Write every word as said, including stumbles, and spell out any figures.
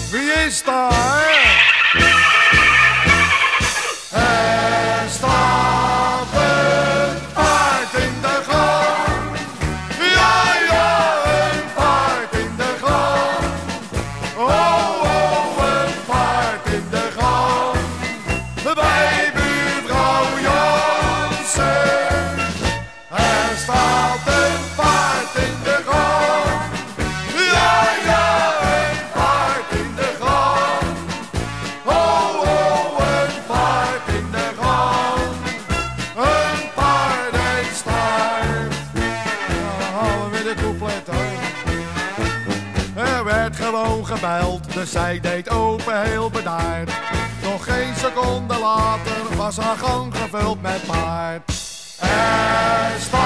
Wie is daar? Er staat een paard in de gang. Ja, ja, een paard in de gang. Oh, oh, een paard in de gang. Bij buurvrouw Jansen. Er staat een paard in de gang. Ja, ja, een paard in de gang. Oh, oh, een paard in de gang. Een paard en staart. Dan halen we de couplet uit. Er werd gewoon gebeld, dus zij deed open heel bedaard. Nog geen seconde later was haar gang gevuld met paard. Er staat